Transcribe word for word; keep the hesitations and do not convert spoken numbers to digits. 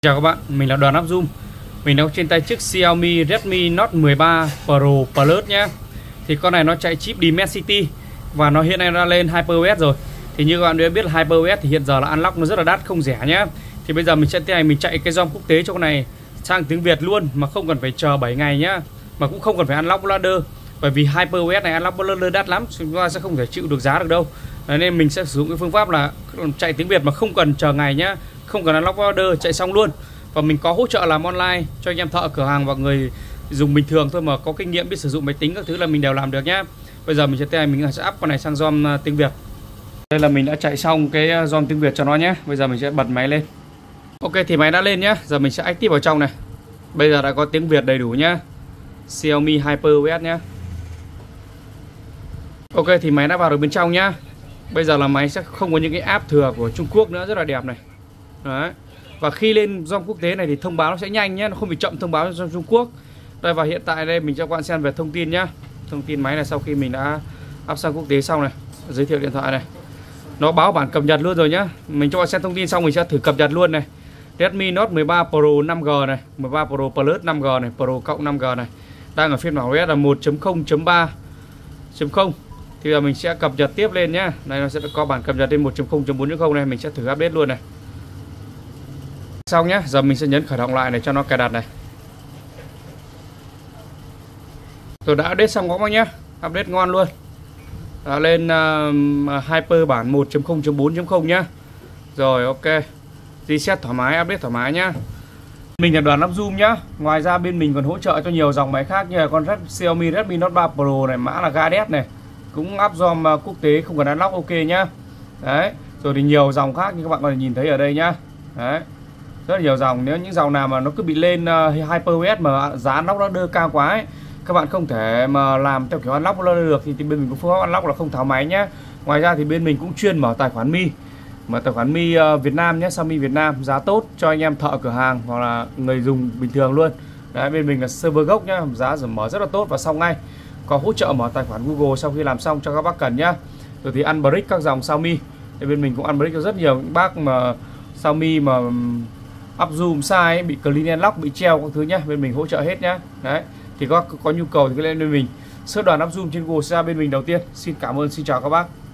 Chào các bạn, mình là Đoàn Áp Zoom. Mình đang trên tay chiếc Xiaomi Redmi Note mười ba Pro Plus nhé. Thì con này nó chạy chip Dimensity và nó hiện nay đã lên HyperOS rồi. Thì như các bạn đã biết là HyperOS thì hiện giờ là unlock nó rất là đắt, không rẻ nhé. Thì bây giờ mình sẽ tiến hành mình chạy cái ROM quốc tế cho con này sang tiếng Việt luôn, mà không cần phải chờ bảy ngày nhá, mà cũng không cần phải unlock ladder. Bởi vì HyperOS này unlock ladder đắt lắm, chúng ta sẽ không thể chịu được giá được đâu. Đấy, nên mình sẽ sử dụng cái phương pháp là chạy tiếng Việt mà không cần chờ ngày nhá, không cần unlock ladder, chạy xong luôn. Và mình có hỗ trợ làm online cho anh em thợ cửa hàng và người dùng bình thường thôi mà có kinh nghiệm biết sử dụng máy tính các thứ là mình đều làm được nhá. Bây giờ mình sẽ tiến hành mình sẽ up con này sang ROM tiếng Việt. Đây là mình đã chạy xong cái ROM tiếng Việt cho nó nhé. Bây giờ mình sẽ bật máy lên. Ok thì máy đã lên nhá. Giờ mình sẽ active vào trong này. Bây giờ đã có tiếng Việt đầy đủ nhá. Xiaomi HyperOS nhá. Ok thì máy đã vào được bên trong nhá. Bây giờ là máy sẽ không có những cái app thừa của Trung Quốc nữa, rất là đẹp này. Đấy. Và khi lên ROM quốc tế này thì thông báo nó sẽ nhanh nhé, nó không bị chậm thông báo cho Trung Quốc. Đây, và hiện tại đây mình cho các bạn xem về thông tin nhá. Thông tin máy này sau khi mình đã up sang quốc tế xong này, giới thiệu điện thoại này, nó báo bản cập nhật luôn rồi nhá. Mình cho các bạn xem thông tin xong mình sẽ thử cập nhật luôn này. Redmi Note mười ba Pro năm G này, mười ba Pro Plus năm G này, Pro cộng năm G này, đang ở phiên bản o ét là một chấm không chấm ba chấm không. Thì giờ mình sẽ cập nhật tiếp lên nhá. Đây nó sẽ có bản cập nhật lên một chấm không chấm bốn chấm không này, mình sẽ thử update luôn này. Xong nhé, giờ mình sẽ nhấn khởi động lại này cho nó cài đặt này. Tôi đã update xong các bác nhé, update ngon luôn. Đã lên uh, Hyper bản một chấm không chấm bốn chấm không nhá. Rồi ok, reset thoải mái, update thoải mái nhá. Mình là Đoàn Áp Zoom nhá. Ngoài ra bên mình còn hỗ trợ cho nhiều dòng máy khác như là con Red, Xiaomi Redmi Note ba Pro này, mã là Gadet này, cũng áp ROM uh, quốc tế không cần unlock, ok nhá. Đấy, rồi thì nhiều dòng khác như các bạn có thể nhìn thấy ở đây nhá. Đấy, rất là nhiều dòng. Nếu những dòng nào mà nó cứ bị lên uh, HyperOS mà giá unlock nó đưa cao quá ấy, các bạn không thể mà làm theo kiểu unlock nó được thì, thì bên mình có phương pháp unlock là không tháo máy nhé. Ngoài ra thì bên mình cũng chuyên mở tài khoản Mi, mở tài khoản Mi uh, Việt Nam nhé, Xiaomi Việt Nam, giá tốt cho anh em thợ cửa hàng hoặc là người dùng bình thường luôn. Đấy, bên mình là server gốc nhá, giá mở rất là tốt và xong ngay. Có hỗ trợ mở tài khoản Google sau khi làm xong cho các bác cần nhá. Rồi thì unbrick các dòng Xiaomi, thì bên mình cũng unbrick cho rất nhiều những bác mà Xiaomi mà up zoom sai ấy, bị clean and lock, bị treo các thứ nhá, bên mình hỗ trợ hết nhá. Đấy, thì có có nhu cầu thì cứ lên bên mình search Đoàn Áp Zoom trên Google ra bên mình đầu tiên. Xin cảm ơn, xin chào các bác.